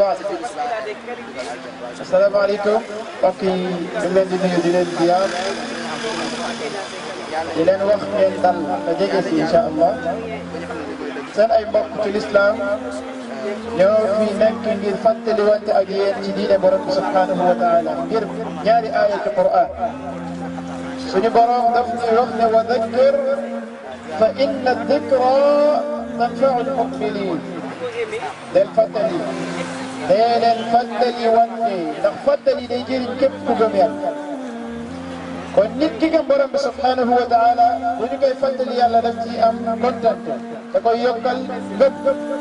بعد السلام عليكم وكي من دين الديار إلى وقت دل نجلس إن شاء الله سن أي بقى في الإسلام ñoo fi nekk ngir fàttali wante ak yéen ci diine borom bi subhanahu wa taala ngir ñaari aaya ci Qur'an suñu borom daf ñuy wax ne wa dakkir fa inna dikra tanfa'u al-mu'minin del fàttali dee leen fàttali wante ndax fàttali day jëriñ képp ku gëm yàlla kon nit ki gëm borom bi subhanahu wa taala bu ñu koy fàttali yàlla daf ci am kontaan da koy yokkal gëm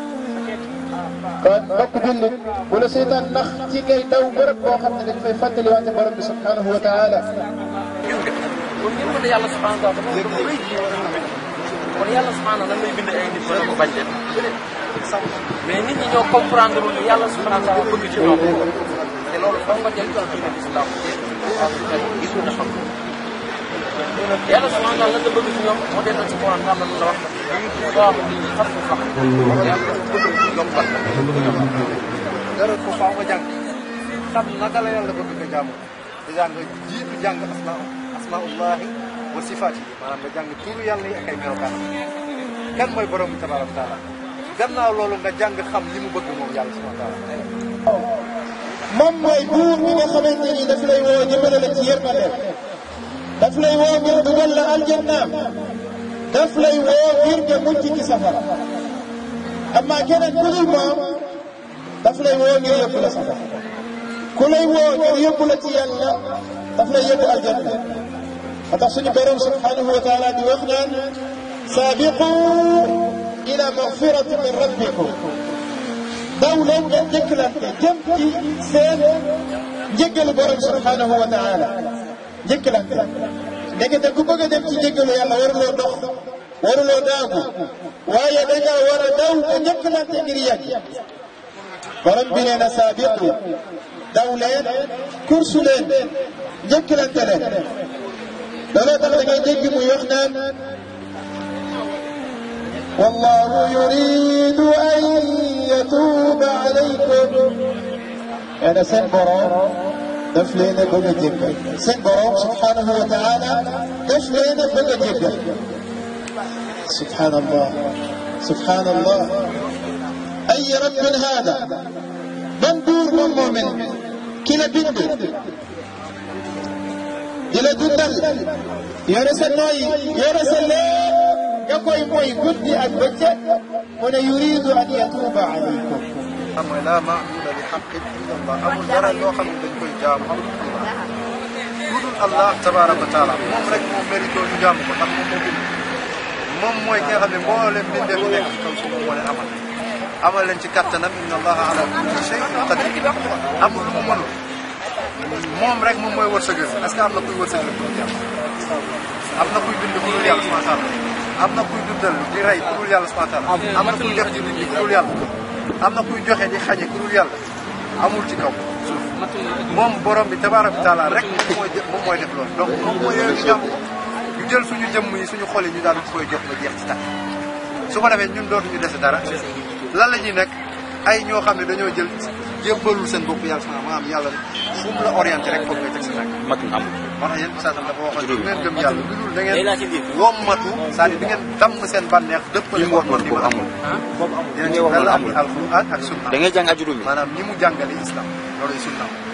kon mbokk jullit wala seytaan nax ci ngay daw bërëb boo xam ne dañ fay fàttali wante borom bi subhanahu wa taala kon ngir mën a yàlla subhanahu wa taala kon yàlla subhanahu lan lay bind ay nit ba ko bañ leen mais nit ñi ñoo comprendre ni yàlla subhanahu wa taala bëgg ci ñoom te loolu foog nga jël ci diine islam gis nga xam yàlla subhanahu wa taala lan la bëgg ci ñoom moo dee ci Quran xam na la wax waaw xam nga sax yàlla bëgg ci ñoom bat dara ko faaw nga jàng xam naka la yàlla bëgg nga jaamu dèjà nga jiitu jàng asmaullahi wa sifaati maanaam nga jàng tuuru yàlla yi ak ay melokaan kan mooy borom bi tabaraka wa taala gannaaw loolu nga jàng xam li mu bëgg moom yàlla subhanahu wa taala moom mooy buur bi nga xamante ni daf lay woo jëmale la ci yërmande daf lay woo ngir dugal la aljannaam daf lay woo ngir nga mucc ci safara amma keneen ku dul moom daf lay woo ngir yóbbu la safara ku lay woo ngir yóbbu la ci yàlla daf lay yóbbu aljanna moo tax suñu borom subhanahu wa taala di wax naan saabiqu ila magfirati min rabbikum daw leen ngeen njëkkalante jëm ci seen njëggalu borom subhanahu wa taala njëkkalante ndekete ku bëgg a dem ci njëggalu yàlla waruloo dox waruloo daagu waaye da nga war a daw te njëkkalante ngir yàgg borom bi nee na saabiqu daw leen kursu leen njëkkalante leen looloo tax da ngay dégg muy wax naan wallahu yuridu an yatuuba alaykum nee na seen borom daf leen a bëgg a jéggal seen borom subhanahu wa taala daf leen a bëgg a jéggal subhanallah subhanallah ay rabbin hada ban buur moom moo mel ki la bind di la dundal yore sa nooyi yore sa lépp nga koy mooy guddi ak bëccëg mu ne yuridu an yatuuba alaykum mooy laa maabuda bi haqqin illa Allah amul dara loo xam ne dañ koy jaamu lu dul Allah tabaraka wa taala moom rek moo mérito ñu jaamu ko ndax moom moo bind moom mooy ki nga xam ne mboolem bindee fi nekk kaw suuf moo leen amal leen ci kattanam inna Allaha ala kulli shay'in qadir amul lu mu mënul moom rek moom mooy wërsëgal est-ce que am na kuy wërsëgal ku dul yàlla am na kuy bind ku dul yàlla subhanahu wa taala am na kuy dundal di rey ku dul yàlla subhanahu wa taala am na kuy def ci nit ñi ku dul yàlla am na kuy joxe di xañe ku dul yàlla amul ci kaw suuf moom borom bi tabaraka wa taala rek moom mooy def loolu donc moom mooy yooyu ñu jàmm ñu jël suñu jëmm yi suñu xol yi ñu daal di koy jox ba jeex ci tàkk su ko defee ñun dootuñu dese dara lan la ñuy nekk ay ñoo xam ne dañoo jël jébbalul seen bopp yàlla subhanahu maanaam yàlla fu mu la orienté rek foofu ngay teg sa tànk mat am moo tax yéen saa sam dafa waxoon du ngeen gëm yàlla lu dul da ngeen wommatu c'est-à-dire di ngeen damm seen bànneex dëppale ko noonu ni ma amul dinañ ci dal amul alquran ak sunna da ngay jàng ajuru mi maanaam ni mu jàngale islam loolu sunna